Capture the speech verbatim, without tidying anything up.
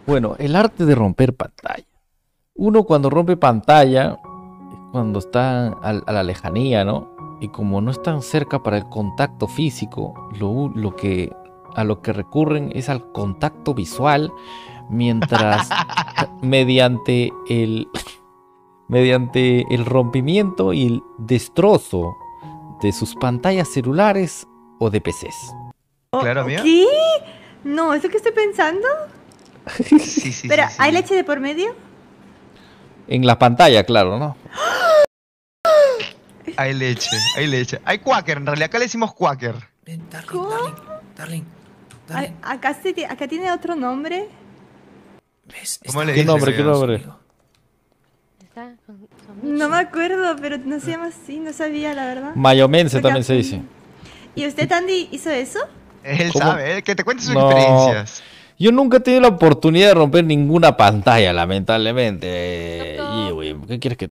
Bueno, el arte de romper pantalla. Uno cuando rompe pantalla, cuando está a, a la lejanía, ¿no? Y como no están cerca para el contacto físico, lo, lo que, a lo que recurren es al contacto visual, mientras mediante el, mediante el rompimiento y el destrozo de sus pantallas celulares o de P Cs. Claro, amiga. ¿Qué? No, ¿eso que estoy pensando? Sí, sí, sí. Pero, sí. ¿hay leche de por medio? En la pantalla, claro, ¿no? Hay leche, hay leche. Hay quaker, en realidad acá le decimos quaker. Ven, Darling, ¿Cómo? Darling, Darling, Darling. A- Acá, se ti- acá tiene otro nombre. ¿Ves? ¿Cómo Está le ¿Qué dices, nombre? ¿Qué amigo? nombre? Está con, con No me acuerdo, pero no se llama así, no sabía, la verdad. Mayomense Acá- también se dice. ¿Y usted, Andy, hizo eso? Él ¿Cómo? sabe, eh, que te cuente sus No. experiencias. Yo nunca he tenido la oportunidad de romper ninguna pantalla, lamentablemente. Doctor. Y, güey, ¿qué quieres que